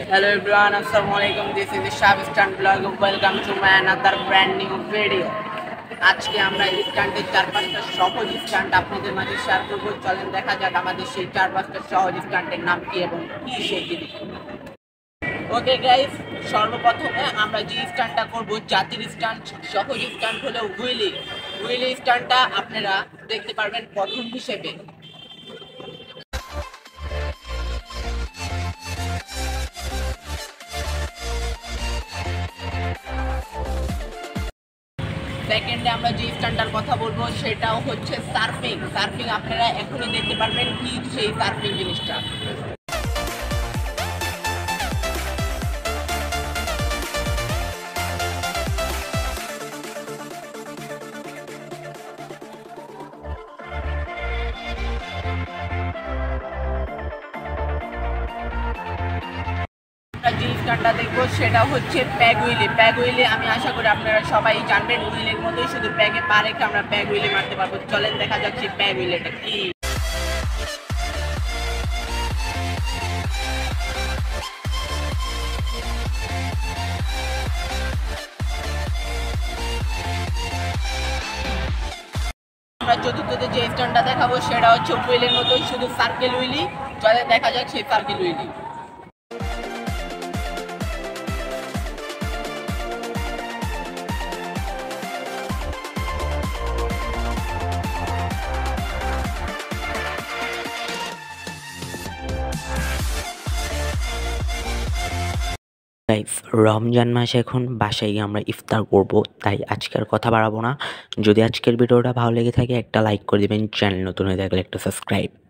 Hello everyone, Assalamualaikum. This is the Sahabi stunt blog. Welcome to my another brand new video. আজকে আমরা স্ট্যান্ডের 4-5টা সহজ stand আপনাদের মাঝে শেয়ার করব। চলেন দেখা যাক আমাদের সেই 4-5টা সহজ স্ট্যান্ডের নাম কি এবং কি সেই জিনিস। ওকে গাইস, সর্বপ্রথমে আমরা যে স্ট্যান্ডটা করব জাতির স্ট্যান্ড, সহজ স্ট্যান্ড হলো হুইলি স্ট্যান্ডটা আপনারা দেখতে পারবেন প্রথম হিসেবে। সেকেন্ডে আমরা যে স্ট্যান্ডটার কথা বলবো সেটাও হচ্ছে সার্ফিং। আপনারা এখনই দেখতে পারবেন কি সেই সার্ফিং জিনিসটা। যে স্ট্যান্ডটা দেখবো সেটা হচ্ছে প্যাগ হুইলি। আমি আশা করি আপনারা সবাই জানবেন, হুইলের মধ্যেই শুধু প্যাগে পা রেখে আমরা প্যাগ হুইলি মারতে পারবো। চলেন দেখা যাচ্ছে প্যাগ হুইলিটা কি। আমরা চতুর্থতে যে স্ট্যান্ডটা দেখাবো সেটা হচ্ছে হুইলের মতোই শুধু সার্কেল হুইলি। চলেন দেখা যাক সেই সার্কেল হুইলি। গাইস, রমজান মাসে এখন বাসায় গিয়ে আমরা ইফতার করব, তাই আজকের কথা বাড়াবো না। যদি আজকের ভিডিওটা ভালো লেগে থাকে একটা লাইক করে দিবেন, চ্যানেল নতুন হয়ে থাকলে একটা সাবস্ক্রাইব।